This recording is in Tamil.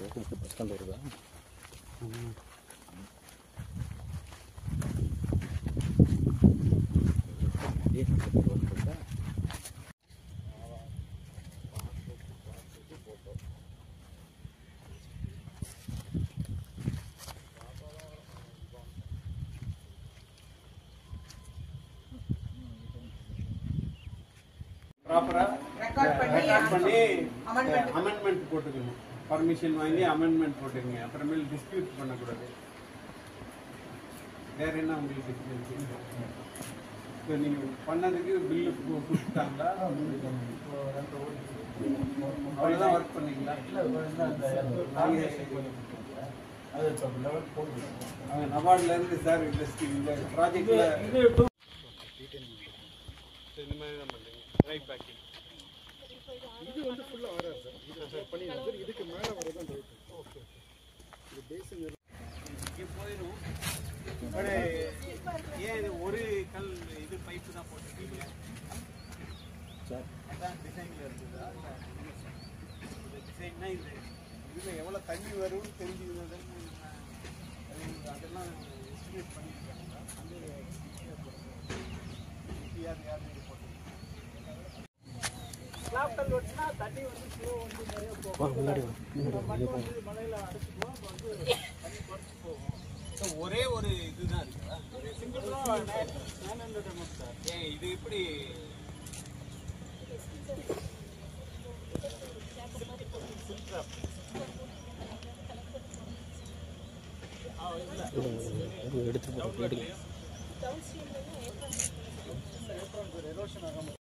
பஸ் ஸ்டாண்ட் வருதா? ப்ராப்பரா ரெக்கார்ட் பண்ணி அமெண்ட்மெண்ட் போட்டுக்கணும். பர்மிஷன் வாங்கி அமெண்ட்மெண்ட் போட்டுக்கங்க. அப்புறமேல் டிஸ்பியூட் பண்ணக்கூடாது. வேற என்ன உங்களுக்கு இப்போ நீங்கள் பண்ணதுக்கு பில்லு கொடுத்துட்டாங்களா? அவ்வளோதான் ஒர்க் பண்ணீங்களா? நபார்ட்லேருந்து சார் இந்த ப்ராஜெக்டில் இந்த மாதிரி தான் பண்ணுறீங்க. ரைட் பேக்கிங் இது வந்து ஃபுல்லாக வராது சார். இது சார் பண்ணிடலாம் சார். இதுக்கு மேலே வரதான் ரைட். ஓகே, இது பேஸுங்க இங்கே போயிடும். பட் ஏன் இது ஒரு கல் இது பைப்பு தான் போட்டுருக்கீங்க சார்? அதான் டிசைனில் இருக்குதா? இந்த டிசைன்னா இது இதில் எவ்வளோ தண்ணி வரும்னு தெரிஞ்சுக்கிறது அதெல்லாம் எஸ்டிமேட் பண்ணியிருக்காங்களா? அந்த யார் ஸ்லாப்டல் ஓட்டினா தண்ணி வந்து ஃப்ளோ வந்து நிறைய போகும். மண் வந்து மழையில் அடைச்சிக்குவோம். அப்போ வந்து தண்ணி குறைச்சி போகும். ஸோ ஒரே ஒரு இதுதான் இருக்குதா? ஒரு சிங்கிள் தான் 900 mm சார். ஏன் இது எப்படி எடுத்து